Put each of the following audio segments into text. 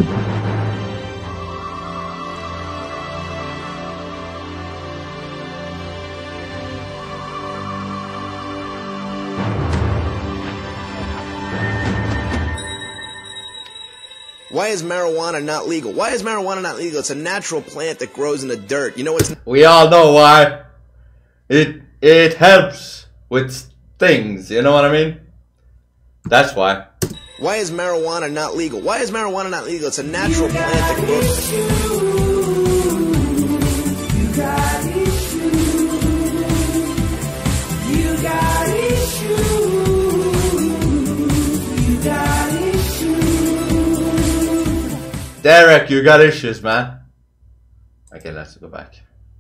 Why is marijuana not legal? Why is marijuana not legal? It's a natural plant that grows in the dirt. You know what it's... We all know why. It helps with things, you know what I mean? That's why. Why is marijuana not legal? Why is marijuana not legal? It's a natural plant that grows... Derek, you got issues, man. Okay, let's go back.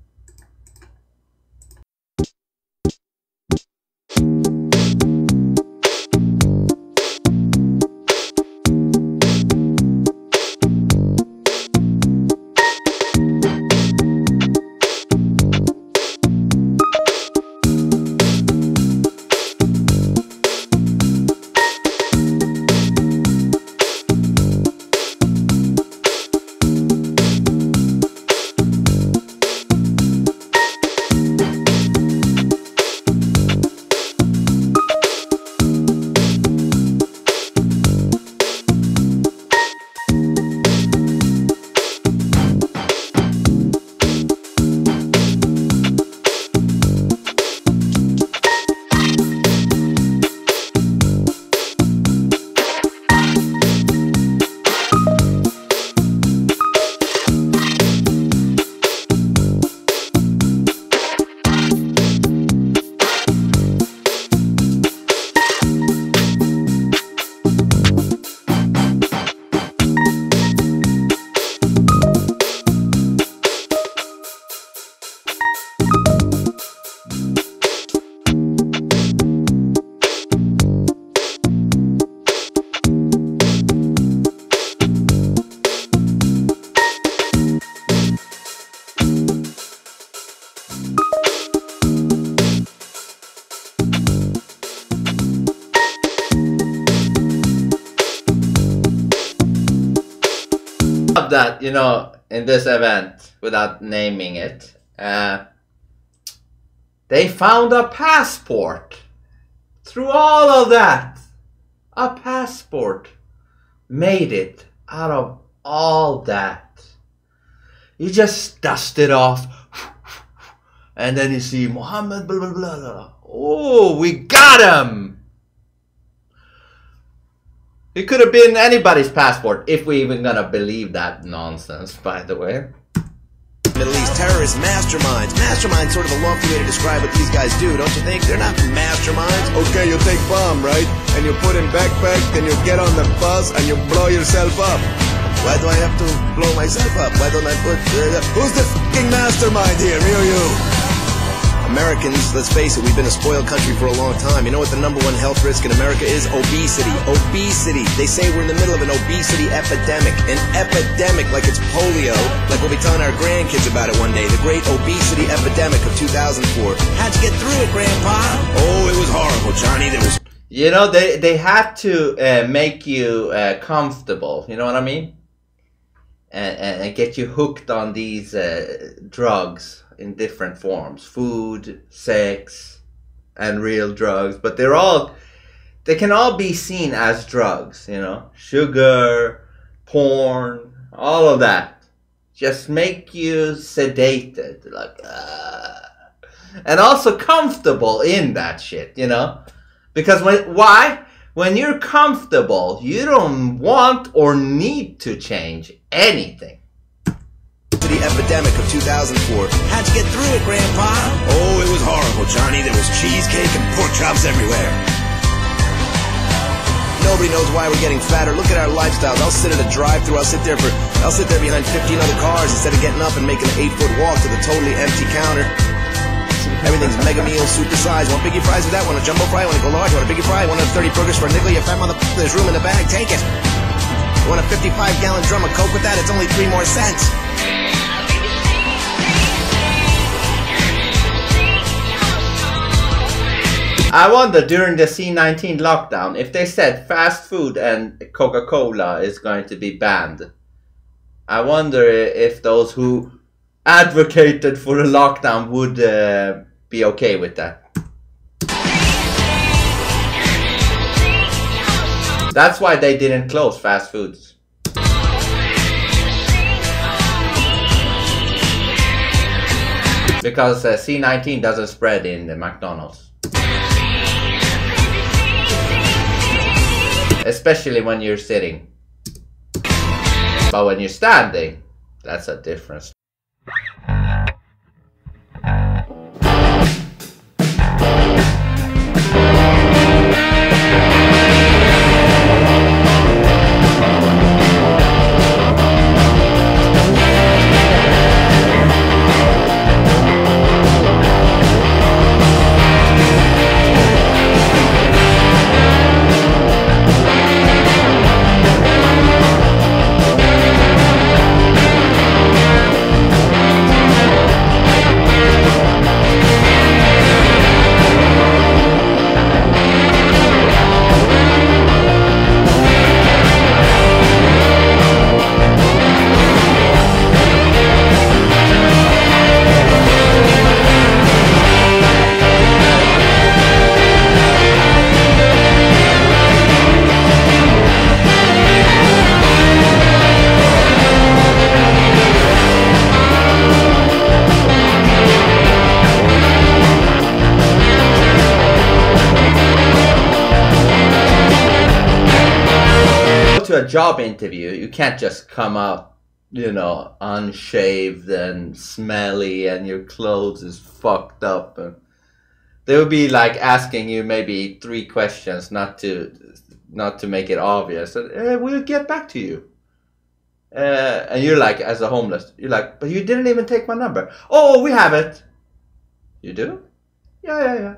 That, you know, in this event, without naming it, they found a passport. Through all of that, a passport made it out of all that. You just dust it off, and then you see Muhammad blah blah blah blah. Oh, we got him. It could have been anybody's passport, if we even gonna believe that nonsense, by the way. Middle East terrorist masterminds. Masterminds, sort of a lofty way to describe what these guys do, don't you think? They're not masterminds. Okay, you take bomb, right? And you put in backpack, then you get on the bus and you blow yourself up. Why do I have to blow myself up? Why don't I put... Who's the f***ing mastermind here, me or you? Americans, let's face it, we've been a spoiled country for a long time. You know what the #1 health risk in America is? Obesity. Obesity. They say we're in the middle of an obesity epidemic. An epidemic, like it's polio, like we'll be telling our grandkids about it one day. The great obesity epidemic of 2004. How'd you get through it, Grandpa? Oh, it was horrible, Johnny. There was... You know, they had to make you comfortable, you know what I mean? And get you hooked on these drugs in different forms. Food, sex, and real drugs. But they can all be seen as drugs, you know? Sugar, porn, all of that. Just make you sedated, like, and also comfortable in that shit, you know? Because why? When you're comfortable, you don't want or need to change anything. The epidemic of 2004. How'd you get through it, Grandpa? Oh, it was horrible, Johnny. There was cheesecake and pork chops everywhere. Nobody knows why we're getting fatter. Look at our lifestyles. I'll sit at a drive-thru. I'll sit there behind 15 other cars instead of getting up and making an 8-foot walk to the totally empty counter. Everything's mega meal, super size. Want biggie fries with that? Want a jumbo fry? Want to go large? Want a biggie fry? Want 30 burgers for a nickel? You fat mother... There's room in the bag. Take it. You want a 55-gallon drum of Coke with that? It's only 3 more cents. I wonder, during the C-19 lockdown, if they said fast food and Coca-Cola is going to be banned, I wonder if those who advocated for a lockdown would be okay with that. That's why they didn't close fast foods. Because C19 doesn't spread in the McDonald's. Especially when you're sitting. But when you're standing, that's a difference. To a job interview, you can't just come out, you know, unshaved and smelly and your clothes is fucked up. And they would be like asking you maybe 3 questions, not to make it obvious. We'll get back to you. And you're like, as a homeless, you're like, but you didn't even take my number. Oh, we have it. You do? Yeah.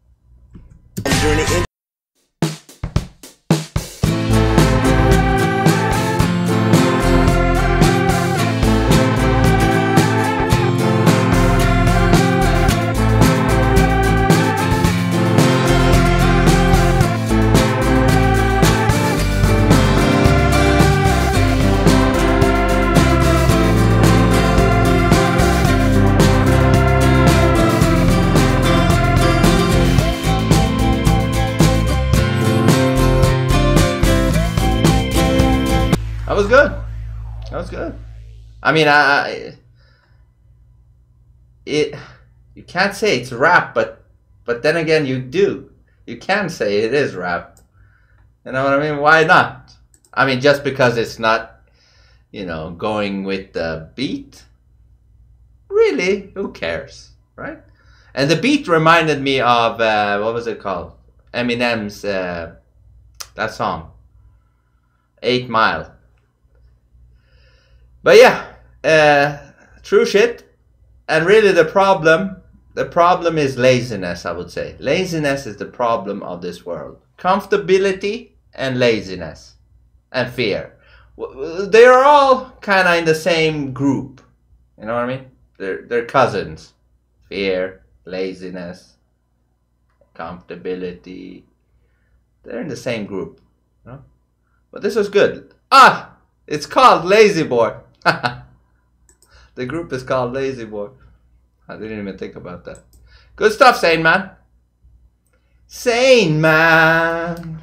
That was good. I mean, you can't say it's rap, but then again, you do. You can say it is rap. You know what I mean? Why not? I mean, just because it's not, you know, going with the beat. Really, who cares, right? And the beat reminded me of what was it called? Eminem's that song, 8 Mile. But yeah, true shit. And really the problem is laziness, I would say. Laziness is the problem of this world. Comfortability and laziness and fear. They are all kind of in the same group. You know what I mean? They're cousins. Fear, laziness, comfortability. They're in the same group. You know? But this was good. It's called Lazy Boy. The group is called Lazy Boy. I didn't even think about that. Good stuff, Sane Man. Sane Man.